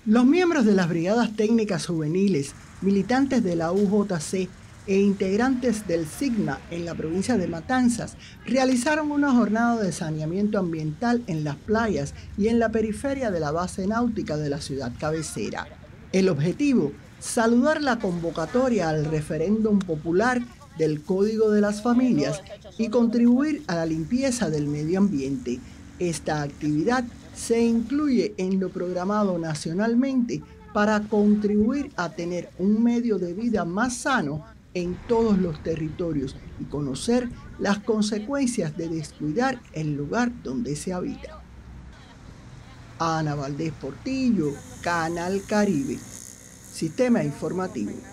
Los miembros de las brigadas técnicas juveniles, militantes de la UJC e integrantes del Sigma en la provincia de Matanzas realizaron una jornada de saneamiento ambiental en las playas y en la periferia de la base náutica de la ciudad cabecera. El objetivo, saludar la convocatoria al referéndum popular del Código de las Familias y contribuir a la limpieza del medio ambiente. Esta actividad se incluye en lo programado nacionalmente para contribuir a tener un medio de vida más sano en todos los territorios y conocer las consecuencias de descuidar el lugar donde se habita. Ana Valdés Portillo, Canal Caribe, Sistema Informativo.